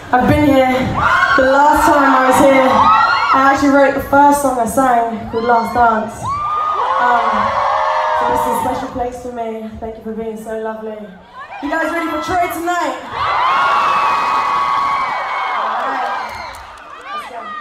I've been here. The last time I was here, I actually wrote the first song I sang called Last Dance. So this is a special place for me. Thank you for being so lovely. You guys ready for Troye tonight? Alright, let's go.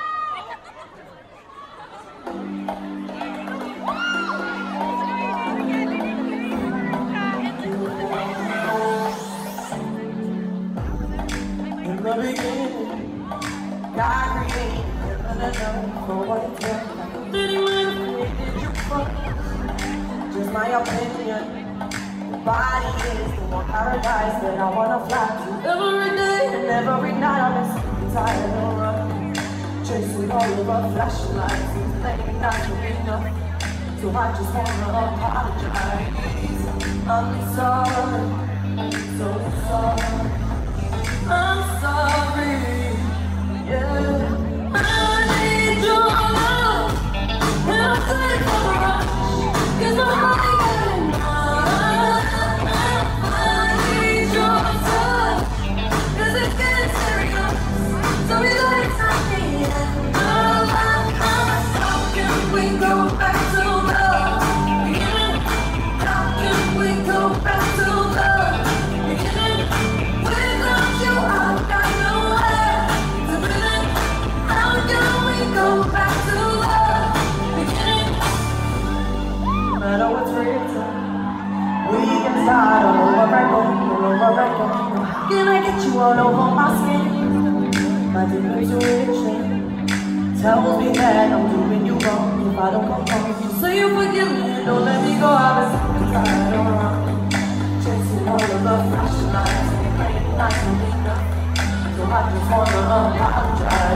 In the beginning, God created heaven and earth for what it's worth. Did he really did you fuck? Just my opinion. Body is the one paradise that I wanna fly to every day and every night. I'm sick tired of running, chasing all over flashing lights. It's late not to be enough, so I just wanna apologize. I'm sorry, so sorry. I'm sorry, yeah. I need your love, and I'll take for the rush, 'cause my heart ain't getting I need your touch, 'cause it's getting serious. So we let it take me in. How can we go back to love? Beginning. How can we go back to love? Beginning. Without you, I've got nowhere to begin. How can we go back to love? Beginning. No matter what's written, we can start all over again, all over again. How can I get you all over my skin? My deep intuition tells me that I'm doing you wrong if I don't come home. So you forgive me and don't let me go. I've been sick and tired of running, chasing all of the flashing lights and late nights and enough. So I just wanna apologize.